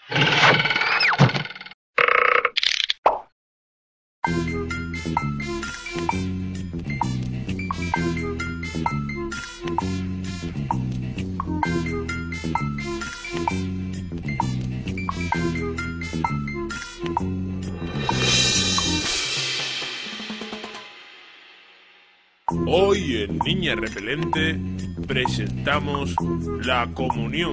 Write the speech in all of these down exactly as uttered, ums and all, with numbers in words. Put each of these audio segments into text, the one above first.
Hoy en Niña Repelente presentamos la comunión.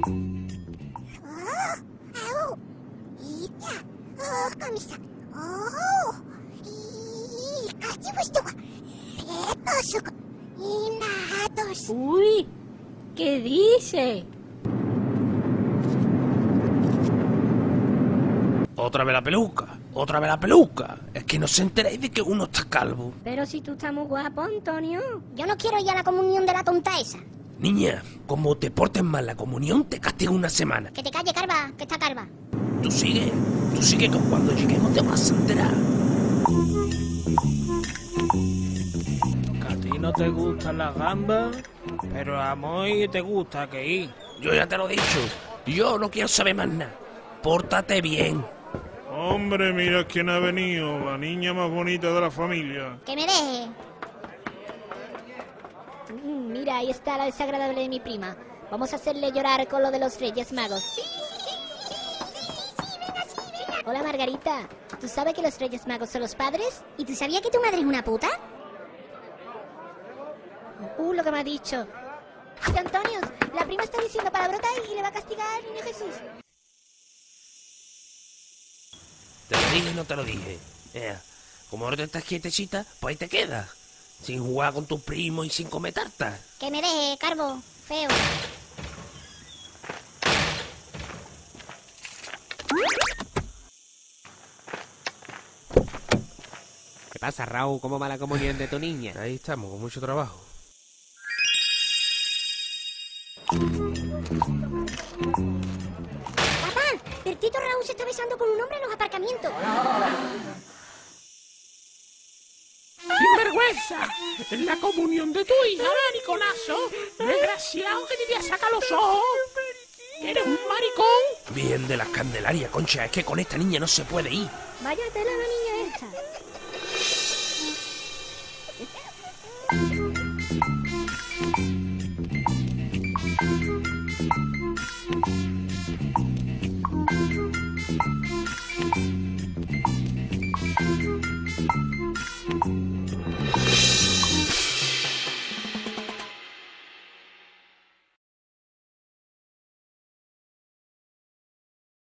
Uy, ¿qué dice? Otra vez la peluca, otra vez la peluca. Es que no se enteráis de que uno está calvo. Pero si tú estás muy guapo, Antonio. Yo no quiero ir a la comunión de la tonta esa. Niña, como te portes mal la comunión, te castigo una semana. Que te calle, Carva, que está calva. Tú sigue, tú sigue que cuando lleguemos te vas a enterar. Que a ti no te gustan las gambas, pero a Moy te gusta que ir. Yo ya te lo he dicho, yo no quiero saber más nada. Pórtate bien. Hombre, mira quién ha venido, la niña más bonita de la familia. Que me deje. Mm, mira, ahí está la desagradable de mi prima. Vamos a hacerle llorar con lo de los Reyes Magos. Sí, sí, sí, sí, sí, sí, venga, sí, venga. Hola, Margarita. ¿Tú sabes que los Reyes Magos son los padres? ¿Y tú sabías que tu madre es una puta? Uh, lo que me ha dicho. Mira, Antonio, la prima está diciendo palabrotas y le va a castigar al niño Jesús. Te lo dije y no te lo dije. Ea, como ahora te estás quietecita, pues ahí te quedas. Sin jugar con tus primos y sin comer tartas. Que me deje, Carbo, feo. ¿Qué pasa, Raúl? ¿Cómo va la comunión de tu niña? Ahí estamos, con mucho trabajo. Papá, el Tito Raúl se está besando con un hombre en los aparcamientos. ¡Sinvergüenza! En la comunión de tu hija, maricolazo. Desgraciado que te voy a sacar los ojos. ¿Eres un maricón? Bien de las Candelarias, concha, es que con esta niña no se puede ir. Vaya tela de